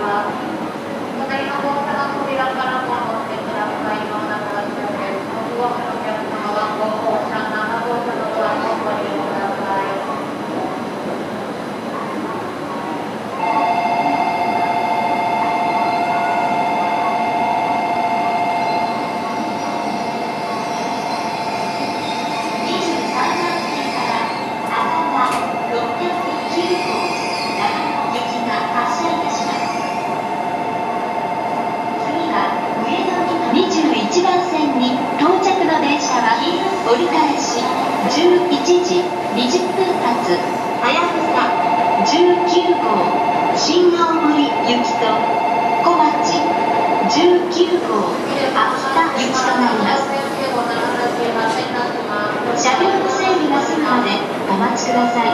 折り返し11時20分発はやぶさ19号新青森行きと小町19号秋田行きとなります。車両の整備が済むまでお待ちください。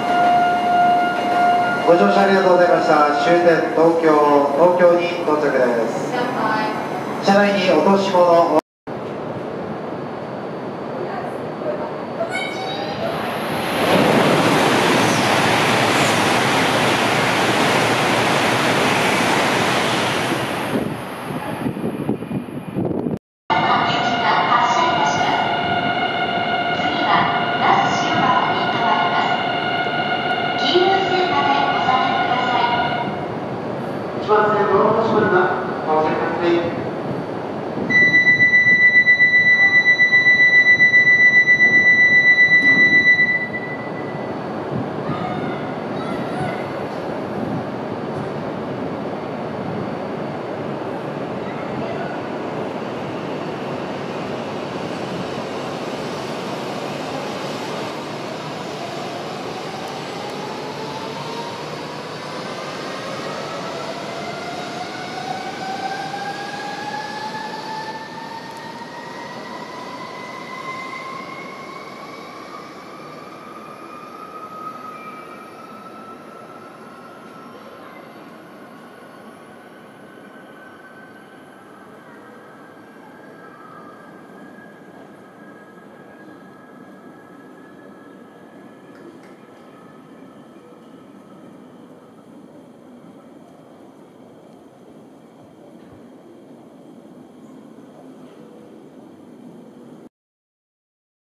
ご乗車ありがとうございました。終点東京に到着です。車内に落とし物 1番線の落とし物が到着です。